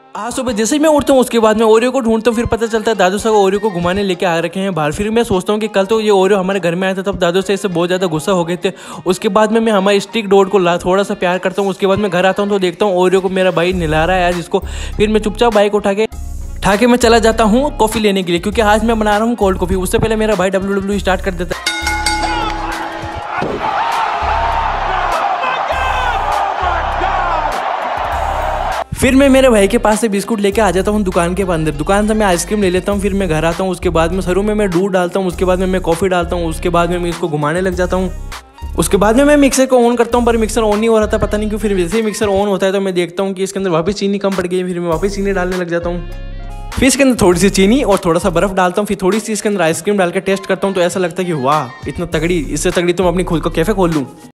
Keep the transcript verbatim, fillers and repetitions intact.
आज सुबह जैसे ही मैं उठता हूँ उसके बाद मैं ओरियो को ढूंढता हूँ, फिर पता चलता है दादू साहब ओरियो को घुमाने लेके आ रखे हैं बाहर। फिर मैं सोचता हूँ कि कल तो ये ओरियो हमारे घर में आया था, तब दादू से इससे बहुत ज़्यादा गुस्सा हो गए थे। उसके बाद में मैं हमारे स्टिक डॉग को ला थोड़ा सा प्यार करता हूँ। उसके बाद मैं घर आता हूँ तो देखता हूँ ओरियो को मेरा भाई नहला रहा है आज इसको। फिर मैं चुपचाप बाइक उठा के उठा के मैं चला जाता हूँ कॉफ़ी लेने के लिए, क्योंकि आज मैं बना रहा हूँ कोल्ड कॉफ़ी। उससे पहले मेरा भाई डब्ल्यू डब्ल्यू स्टार्ट कर देता है। फिर मैं मेरे भाई के पास से बिस्कुट लेके आ जाता हूँ दुकान के अंदर। दुकान से मैं आइसक्रीम ले लेता हूँ। फिर मैं घर आता हूँ। उसके बाद में शुरू में मैं दूध डालता हूँ, उसके बाद में मैं कॉफ़ी डालता हूँ, उसके बाद में मैं इसको घुमाने लग जाता हूँ। उसके बाद में मैं मिक्सर को ऑन करता हूँ, पर मिक्सर ऑन नहीं हो रहा था, पता नहीं क्यों। फिर जैसे ही मिक्सर ऑन होता है तो मैं देखता हूँ कि इसके अंदर वापस चीनी कम पड़ गई है। फिर मैं वापस चीनी डालने लग जाता हूँ। फिर इसके अंदर थोड़ी सी चीनी और थोड़ा सा बर्फ डालता हूँ। फिर थोड़ी सी इसके अंदर आइसक्रीम डाल के टेस्ट करता हूँ, तो ऐसा लगता है कि वाह इतना तगड़ी, इससे तगड़ी तो मैं अपनी खुद को कैफे खोल लूँ।